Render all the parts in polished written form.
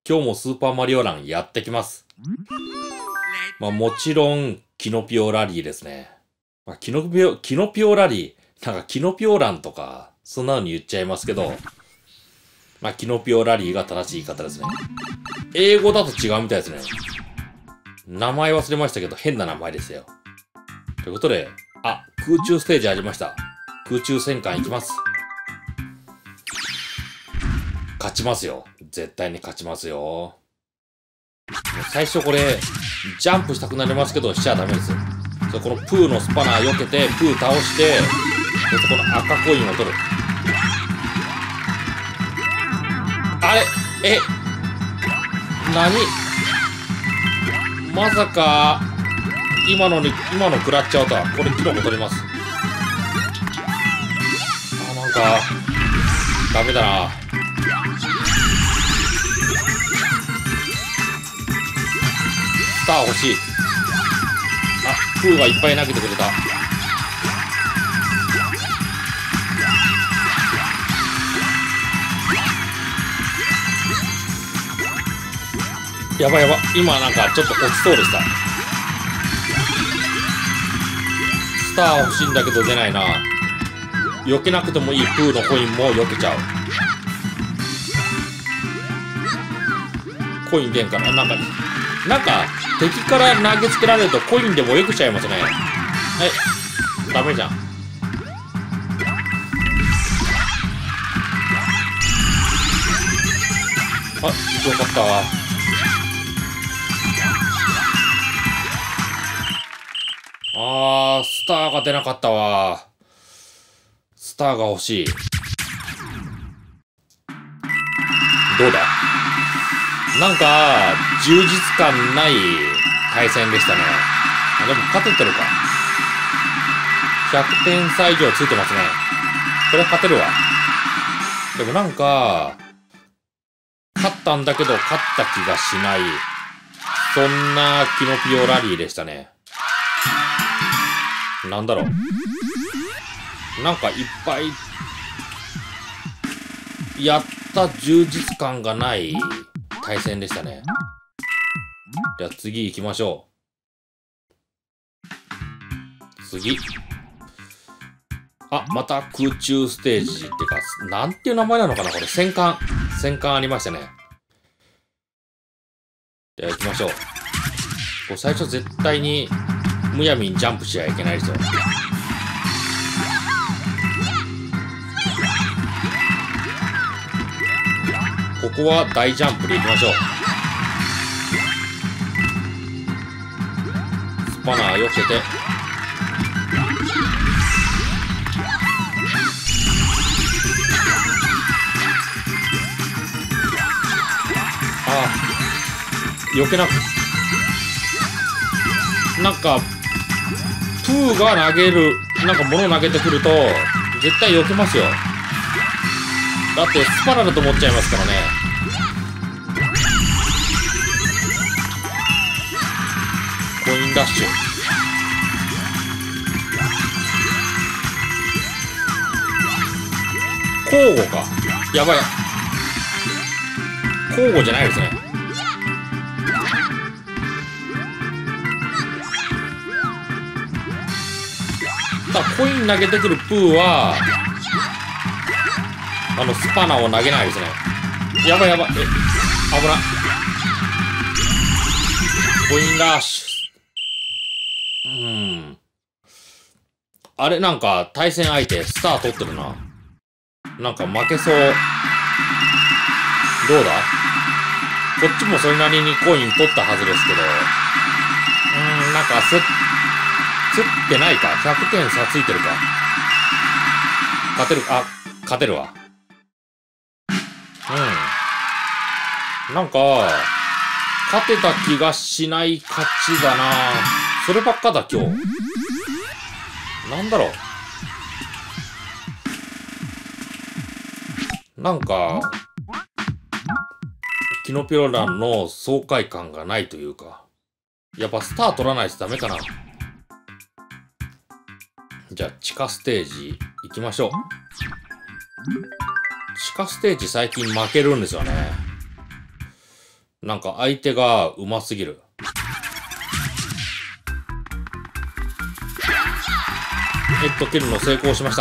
今日もスーパーマリオランやってきます。もちろん、キノピオラリーですね。キノピオラリー、なんかキノピオランとか、そんなのに言っちゃいますけど、キノピオラリーが正しい言い方ですね。英語だと違うみたいですね。名前忘れましたけど、変な名前ですよ。ということで、空中ステージありました。空中戦艦行きます。勝ちますよ。絶対に勝ちますよ。もう最初これ、ジャンプしたくなりますけど、しちゃダメですよ。このプーのスパナー避けて、プー倒して、そしてこの赤コインを取る。あれ何まさか、今の食らっちゃうとは、これキノコ取ります。なんか、ダメだな。スター欲しい。プーがいっぱい投げてくれた。やばい。今なんかちょっと落ちそうでした。スター欲しいんだけど出ないな。避けなくてもいいプーのコインも避けちゃう。コイン出んから、なんか敵から投げつけられるとコインでも避けちゃいますね。ダメじゃん。よかったわ。スターが出なかったわ。スターが欲しい。どうだ？なんか、充実感ない対戦でしたね。でも勝ててるか。100点差以上ついてますね。これ勝てるわ。でもなんか、勝ったんだけど勝った気がしない。そんなキノピオラリーでしたね。なんだろう。なんかいっぱい、やった充実感がない対戦でしたね。じゃあ次行きましょう。次。また空中ステージっていうか、なんていう名前なのかなこれ。戦艦ありましたね。じゃあ行きましょう。これ最初絶対に、むやみにジャンプしちゃいけないですよ。ここは大ジャンプで行きましょう。スパナー避けて。避けなく。なんか、プーが投げる、なんか物投げてくると、絶対避けますよ。だって、スパナだと思っちゃいますからね。コインダッシュ。交互か。やばい。交互じゃないですね。コイン投げてくるプーは、スパナを投げないですね。やばい。危な。コインラッシュ。あれ、なんか、対戦相手、スター取ってるな。なんか負けそう。どうだ？こっちもそれなりにコイン取ったはずですけど。なんか、競ってないか。100点差ついてるか。勝てるわ。なんか、勝てた気がしない勝ちだな。そればっかだ、今日。なんだろう。なんか、キノピオランの爽快感がないというか。やっぱスター取らないとダメかな。じゃあ、地下ステージ行きましょう。地下ステージ最近負けるんですよね。 なんか相手がうますぎる。蹴るの成功しました。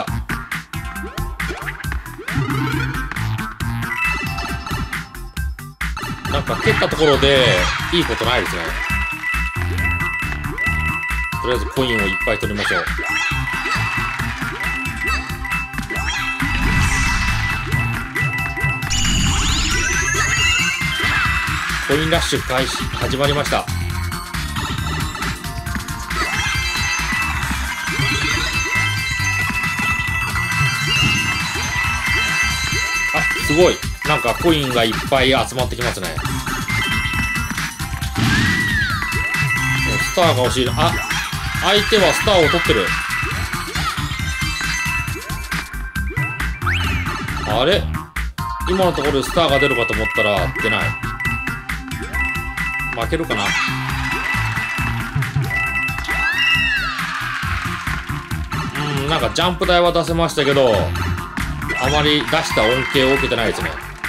なんか蹴ったところでいいことないですね。とりあえずコインをいっぱい取りましょう。コインラッシュ開始始まりました。あ、すごい。なんかコインがいっぱい集まってきますね。スターが欲しいな。あ、相手はスターを取ってる。あれ、今のところでスターが出るかと思ったら出ない。負けるかな。なんかジャンプ台は出せましたけど、あまり出した恩恵を受けてないですね。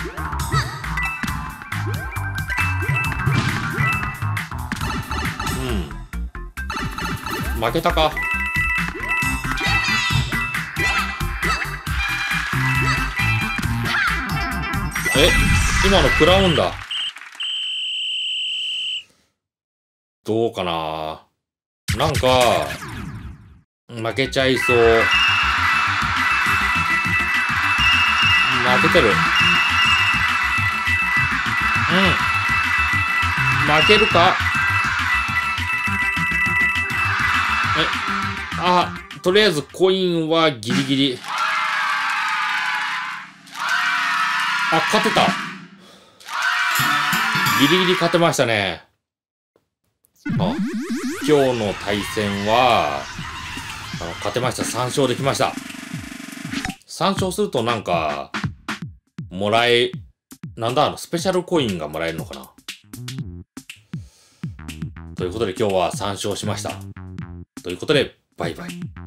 負けたか。今の食らうんだ。どうかな。なんか負けちゃいそう。負けてる。負けるか。とりあえずコインはギリギリ。勝てた。ギリギリ勝てましたね。今日の対戦は、勝てました。3勝できました。3勝するとなんか、なんだ、スペシャルコインがもらえるのかな。ということで今日は3勝しました。ということで、バイバイ。